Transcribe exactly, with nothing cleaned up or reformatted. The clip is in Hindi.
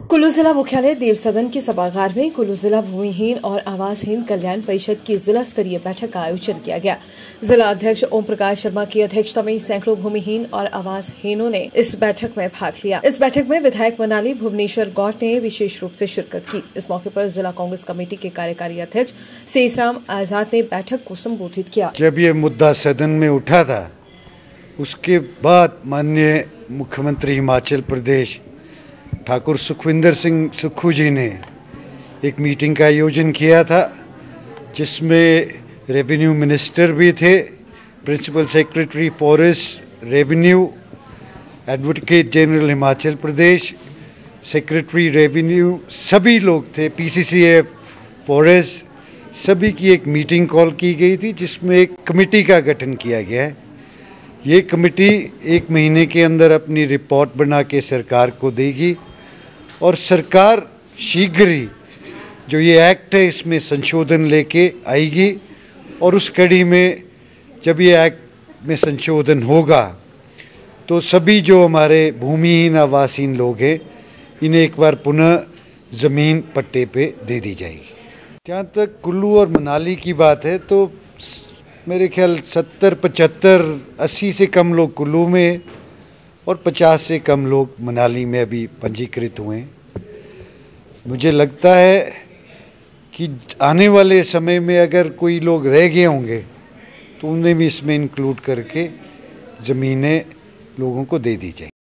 कुल्लू जिला मुख्यालय देव सदन के सभागार में कुल्लू जिला भूमिहीन और आवासहीन कल्याण परिषद की जिला स्तरीय बैठक का आयोजन किया गया। जिला अध्यक्ष ओम प्रकाश शर्मा की अध्यक्षता में सैकड़ों भूमिहीन और आवासहीनों ने इस बैठक में भाग लिया। इस बैठक में विधायक मनाली भुवनेश्वर गौड़ ने विशेष रूप से शिरकत की। इस मौके पर जिला कांग्रेस कमेटी के कार्यकारी अध्यक्ष शेषराम आजाद ने बैठक को संबोधित किया। जब ये मुद्दा सदन में उठा था, उसके बाद माननीय मुख्यमंत्री हिमाचल प्रदेश ठाकुर सुखविंदर सिंह सुक्खू जी ने एक मीटिंग का आयोजन किया था, जिसमें रेवेन्यू मिनिस्टर भी थे, principal secretary forest revenue, advocate general Himachal Pradesh, secretary revenue, सभी लोग थे, पीसीसीएफ फॉरेस्ट, सभी की एक मीटिंग कॉल की गई थी, जिसमें एक कमेटी का गठन किया गया है। ये कमेटी एक महीने के अंदर अपनी रिपोर्ट बना के सरकार को देगी और सरकार शीघ्र ही जो ये एक्ट है इसमें संशोधन लेके आएगी और उस कड़ी में जब ये एक्ट में संशोधन होगा तो सभी जो हमारे भूमिहीन आवासहीन लोग हैं इन्हें एक बार पुनः ज़मीन पट्टे पे दे दी जाएगी। जहाँ तक कुल्लू और मनाली की बात है तो मेरे ख्याल सत्तर पचहत्तर अस्सी से कम लोग कुल्लू में और पचास से कम लोग मनाली में अभी पंजीकृत हुए हैं। मुझे लगता है कि आने वाले समय में अगर कोई लोग रह गए होंगे तो उन्हें भी इसमें इंक्लूड करके ज़मीनें लोगों को दे दी जाएंगी।